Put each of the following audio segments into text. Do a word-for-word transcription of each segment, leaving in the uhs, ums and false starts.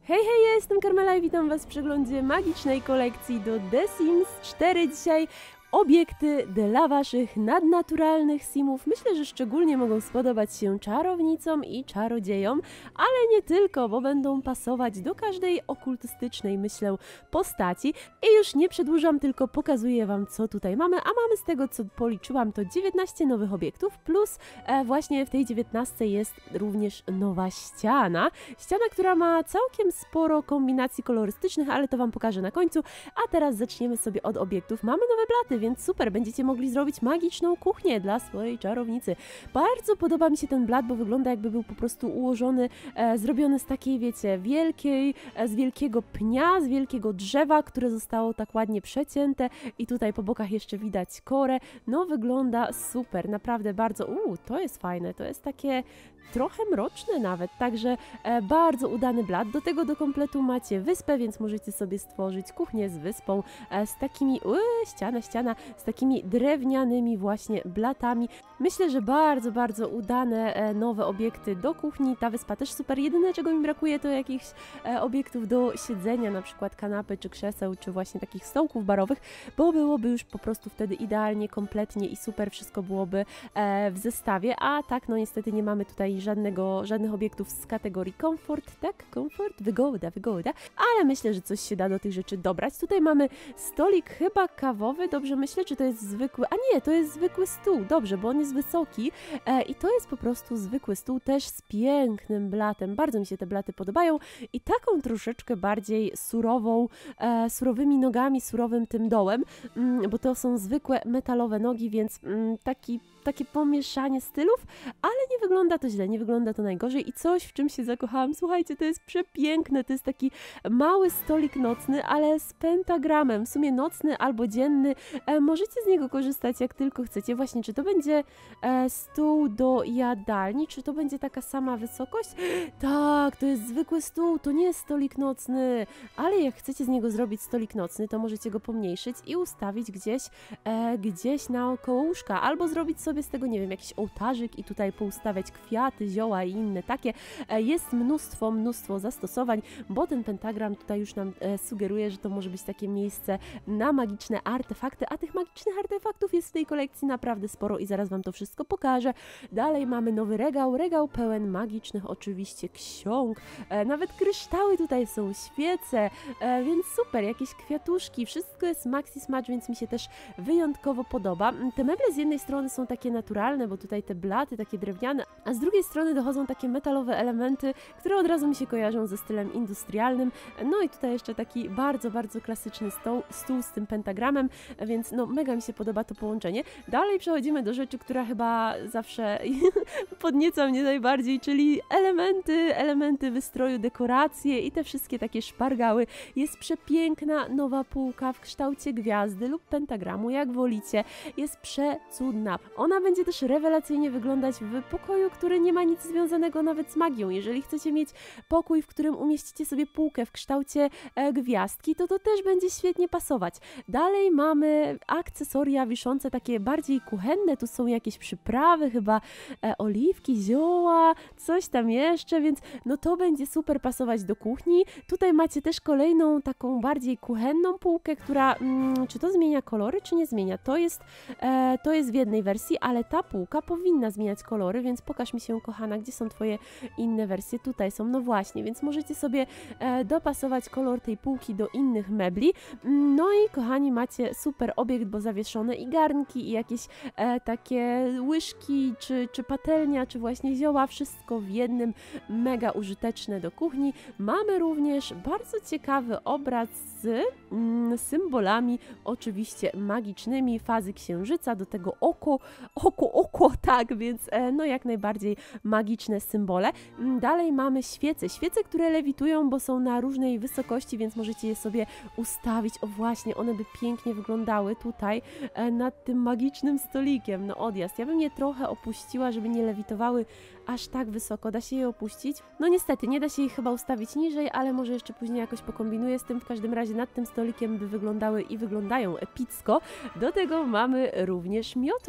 Hej, hej, ja jestem Karmela i witam Was w przeglądzie magicznej kolekcji do The Sims cztery. Dzisiaj obiekty dla Waszych nadnaturalnych simów. Myślę, że szczególnie mogą spodobać się czarownicom i czarodziejom, ale nie tylko, bo będą pasować do każdej okultystycznej, myślę, postaci. I już nie przedłużam, tylko pokazuję Wam, co tutaj mamy, a mamy z tego, co policzyłam, to dziewiętnaście nowych obiektów, plus e, właśnie w tej dziewiętnastce jest również nowa ściana. Ściana, która ma całkiem sporo kombinacji kolorystycznych, ale to Wam pokażę na końcu. A teraz zaczniemy sobie od obiektów. Mamy nowe blaty, więc super, będziecie mogli zrobić magiczną kuchnię dla swojej czarownicy. Bardzo podoba mi się ten blat, bo wygląda, jakby był po prostu ułożony, e, zrobiony z takiej, wiecie, wielkiej, e, z wielkiego pnia, z wielkiego drzewa, które zostało tak ładnie przecięte i tutaj po bokach jeszcze widać korę. No wygląda super, naprawdę bardzo, uuu, to jest fajne, to jest takie trochę mroczne nawet, także e, bardzo udany blat. Do tego do kompletu macie wyspę, więc możecie sobie stworzyć kuchnię z wyspą, e, z takimi, ue, ściana, ściana, z takimi drewnianymi właśnie blatami. Myślę, że bardzo, bardzo udane e, nowe obiekty do kuchni. Ta wyspa też super. Jedyne, czego mi brakuje, to jakichś e, obiektów do siedzenia, na przykład kanapy, czy krzeseł, czy właśnie takich stołków barowych, bo byłoby już po prostu wtedy idealnie, kompletnie i super wszystko byłoby e, w zestawie, a tak, no niestety nie mamy tutaj żadnego, żadnych obiektów z kategorii komfort, tak? Komfort, wygoda, wygoda, ale myślę, że coś się da do tych rzeczy dobrać. Tutaj mamy stolik chyba kawowy, dobrze myślę, czy to jest zwykły, a nie, to jest zwykły stół, dobrze, bo on jest wysoki e, i to jest po prostu zwykły stół, też z pięknym blatem, bardzo mi się te blaty podobają i taką troszeczkę bardziej surową, e, surowymi nogami, surowym tym dołem, mm, bo to są zwykłe metalowe nogi, więc mm, taki takie pomieszanie stylów, ale nie wygląda to źle, nie wygląda to najgorzej i coś, w czym się zakochałam, słuchajcie, to jest przepiękne, to jest taki mały stolik nocny, ale z pentagramem, w sumie nocny albo dzienny, e, możecie z niego korzystać jak tylko chcecie, właśnie, czy to będzie e, stół do jadalni, czy to będzie taka sama wysokość? Tak, to jest zwykły stół, to nie jest stolik nocny, ale jak chcecie z niego zrobić stolik nocny, to możecie go pomniejszyć i ustawić gdzieś, e, gdzieś naokoło łóżka, albo zrobić sobie z tego, nie wiem, jakiś ołtarzyk i tutaj poustawiać kwiaty, zioła i inne takie. Jest mnóstwo, mnóstwo zastosowań, bo ten pentagram tutaj już nam e, sugeruje, że to może być takie miejsce na magiczne artefakty, a tych magicznych artefaktów jest w tej kolekcji naprawdę sporo i zaraz Wam to wszystko pokażę. Dalej mamy nowy regał, regał pełen magicznych oczywiście ksiąg, e, nawet kryształy tutaj są, świece, e, więc super, jakieś kwiatuszki, wszystko jest maxi smudge, więc mi się też wyjątkowo podoba. Te meble z jednej strony są takie naturalne, bo tutaj te blaty takie drewniane, a z drugiej strony dochodzą takie metalowe elementy, które od razu mi się kojarzą ze stylem industrialnym. No i tutaj jeszcze taki bardzo, bardzo klasyczny stoł, stół z tym pentagramem, więc no mega mi się podoba to połączenie. Dalej przechodzimy do rzeczy, która chyba zawsze podnieca mnie najbardziej, czyli elementy, elementy wystroju, dekoracje i te wszystkie takie szpargały. Jest przepiękna nowa półka w kształcie gwiazdy lub pentagramu, jak wolicie. Jest przecudna. Ona będzie też rewelacyjnie wyglądać w pokoju, który nie ma nic związanego nawet z magią. Jeżeli chcecie mieć pokój, w którym umieścicie sobie półkę w kształcie e, gwiazdki, to to też będzie świetnie pasować. Dalej mamy akcesoria wiszące, takie bardziej kuchenne. Tu są jakieś przyprawy, chyba e, oliwki, zioła, coś tam jeszcze, więc no to będzie super pasować do kuchni. Tutaj macie też kolejną taką bardziej kuchenną półkę, która, mm, czy to zmienia kolory, czy nie zmienia? To jest, e, to jest w jednej wersji, ale ta półka powinna zmieniać kolory, więc pokaż mi się, kochana, gdzie są Twoje inne wersje. Tutaj są, no właśnie, więc możecie sobie e, dopasować kolor tej półki do innych mebli. No i kochani, macie super obiekt, bo zawieszone i garnki, i jakieś e, takie łyżki, czy, czy patelnia, czy właśnie zioła, wszystko w jednym, mega użyteczne do kuchni. Mamy również bardzo ciekawy obraz z mm, symbolami, oczywiście magicznymi, fazy księżyca, do tego oko, oko, oko, tak, więc e, no jak najbardziej magiczne symbole. Dalej mamy świece, świece, które lewitują, bo są na różnej wysokości, więc możecie je sobie ustawić, o właśnie, one by pięknie wyglądały tutaj e, nad tym magicznym stolikiem, no odjazd. Ja bym je trochę opuściła, żeby nie lewitowały aż tak wysoko, da się je opuścić? No niestety, nie da się ich chyba ustawić niżej, ale może jeszcze później jakoś pokombinuję z tym, w każdym razie nad tym stolikiem by wyglądały i wyglądają epicko. Do tego mamy również miotłę, miotłę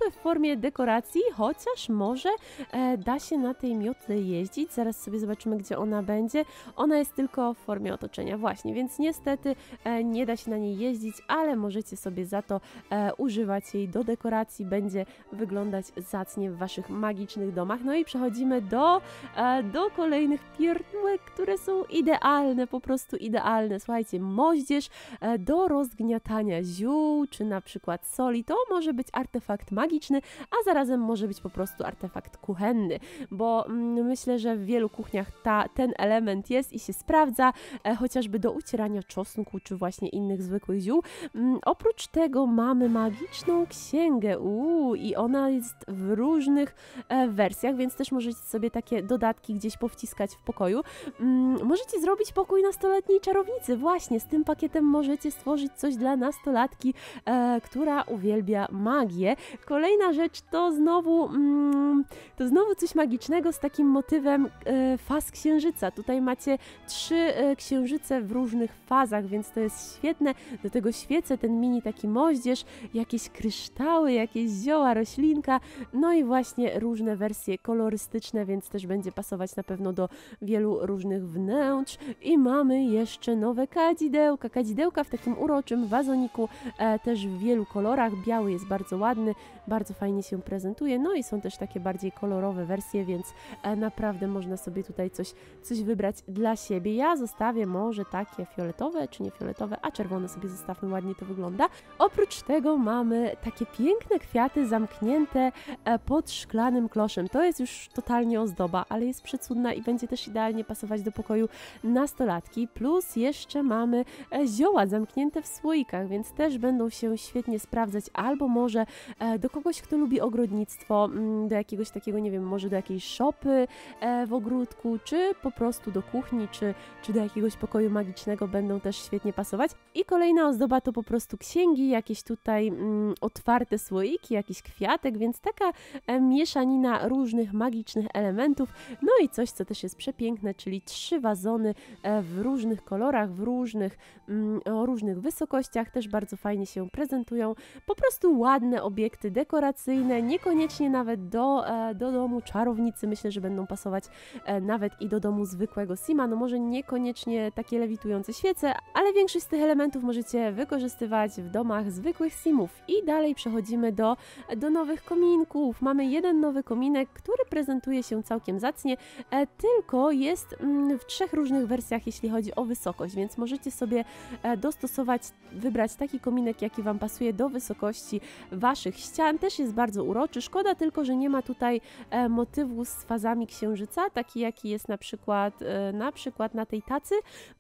trochę w formie dekoracji, chociaż może e, da się na tej miotle jeździć. Zaraz sobie zobaczymy, gdzie ona będzie. Ona jest tylko w formie otoczenia, właśnie, więc niestety e, nie da się na niej jeździć, ale możecie sobie za to e, używać jej do dekoracji. Będzie wyglądać zacnie w waszych magicznych domach. No i przechodzimy do, e, do kolejnych pierdółek, które są idealne, po prostu idealne. Słuchajcie, moździerz e, do rozgniatania ziół, czy na przykład soli. To może być artefakt magiczny, a zarazem może być po prostu artefakt kuchenny, bo mm, myślę, że w wielu kuchniach ta, ten element jest i się sprawdza, e, chociażby do ucierania czosnku, czy właśnie innych zwykłych ziół. Mm, oprócz tego mamy magiczną księgę, uuu, i ona jest w różnych e, wersjach, więc też możecie sobie takie dodatki gdzieś powciskać w pokoju. Mm, możecie zrobić pokój nastoletniej czarownicy, właśnie, z tym pakietem możecie stworzyć coś dla nastolatki, e, która uwielbia magię. Kolejna rzecz to znowu, mm, to znowu coś magicznego z takim motywem e, faz księżyca. Tutaj macie trzy e, księżyce w różnych fazach, więc to jest świetne. Do tego świece, ten mini taki moździerz, jakieś kryształy, jakieś zioła, roślinka, no i właśnie różne wersje kolorystyczne, więc też będzie pasować na pewno do wielu różnych wnętrz. I mamy jeszcze nowe kadzidełka, kadzidełka w takim uroczym wazoniku, e, też w wielu kolorach. Biały jest bardzo ładny, bardzo fajnie się prezentuje, no i są też takie bardziej kolorowe wersje, więc e, naprawdę można sobie tutaj coś, coś wybrać dla siebie. Ja zostawię może takie fioletowe, czy nie fioletowe, a czerwone sobie zostawmy, ładnie to wygląda. Oprócz tego mamy takie piękne kwiaty zamknięte e, pod szklanym kloszem. To jest już totalnie ozdoba, ale jest przecudna i będzie też idealnie pasować do pokoju nastolatki. Plus jeszcze mamy e, zioła zamknięte w słoikach, więc też będą się świetnie sprawdzać, albo może e, do kogoś, kto lubi ogrodnictwo, do jakiegoś takiego, nie wiem, może do jakiejś szopy e, w ogródku, czy po prostu do kuchni, czy, czy do jakiegoś pokoju magicznego będą też świetnie pasować. I kolejna ozdoba to po prostu księgi, jakieś tutaj mm, otwarte słoiki, jakiś kwiatek, więc taka e, mieszanina różnych magicznych elementów. No i coś, co też jest przepiękne, czyli trzy wazony e, w różnych kolorach, w różnych, mm, o różnych wysokościach, też bardzo fajnie się prezentują. Po prostu ładne obiekty dekoracyjne, niekoniecznie nawet do, e, do domu czarownicy, myślę, że będą pasować e, nawet i do domu zwykłego sima, no może niekoniecznie takie lewitujące świece, ale większość z tych elementów możecie wykorzystywać w domach zwykłych simów. I dalej przechodzimy do, do nowych kominków. Mamy jeden nowy kominek, który prezentuje się całkiem zacnie, e, tylko jest mm, w trzech różnych wersjach, jeśli chodzi o wysokość, więc możecie sobie e, dostosować, wybrać taki kominek, jaki Wam pasuje do wysokości Waszych ścian. Też jest bardzo uroczy, szkoda tylko, że nie ma tutaj e, motywu z fazami księżyca, taki jaki jest na przykład, e, na przykład na tej tacy.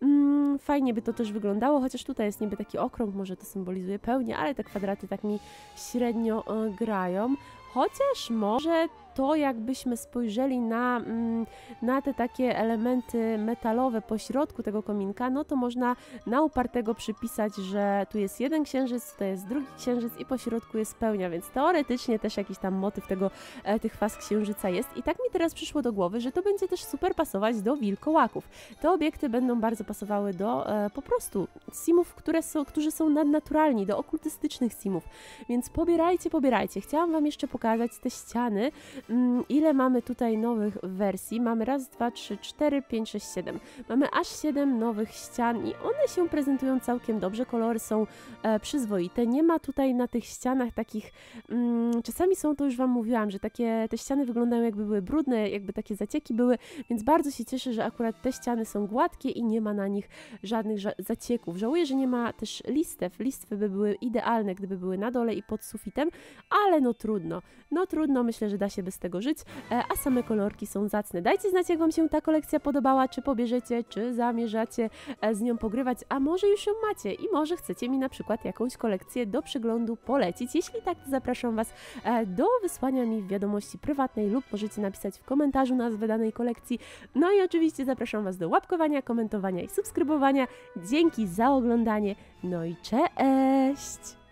Mm, fajnie by to też wyglądało, chociaż tutaj jest niby taki okrąg, może to symbolizuje pełnię, ale te kwadraty tak mi średnio e, grają. Chociaż może to jakbyśmy spojrzeli na, na te takie elementy metalowe po środku tego kominka, no to można na upartego przypisać, że tu jest jeden księżyc, tutaj jest drugi księżyc i po środku jest pełnia, więc teoretycznie też jakiś tam motyw tego, tych faz księżyca jest. I tak mi teraz przyszło do głowy, że to będzie też super pasować do wilkołaków. Te obiekty będą bardzo pasowały do e, po prostu simów, które są, którzy są nadnaturalni, do okultystycznych simów, więc pobierajcie, pobierajcie. Chciałam Wam jeszcze pokazać te ściany. Ile mamy tutaj nowych wersji? Mamy raz, dwa, trzy, cztery, pięć, sześć, siedem. Mamy aż siedem nowych ścian i one się prezentują całkiem dobrze. Kolory są e, przyzwoite. Nie ma tutaj na tych ścianach takich... Mm, czasami są, to już Wam mówiłam, że takie te ściany wyglądają jakby były brudne, jakby takie zacieki były, więc bardzo się cieszę, że akurat te ściany są gładkie i nie ma na nich żadnych ża zacieków. Żałuję, że nie ma też listew. Listwy by były idealne, gdyby były na dole i pod sufitem, ale no trudno. No trudno, myślę, że da się bez tego żyć, a same kolorki są zacne. Dajcie znać, jak Wam się ta kolekcja podobała, czy pobierzecie, czy zamierzacie z nią pogrywać, a może już ją macie i może chcecie mi na przykład jakąś kolekcję do przeglądu polecić. Jeśli tak, to zapraszam Was do wysłania mi w wiadomości prywatnej lub możecie napisać w komentarzu nazwę danej kolekcji. No i oczywiście zapraszam Was do łapkowania, komentowania i subskrybowania. Dzięki za oglądanie, no i cześć!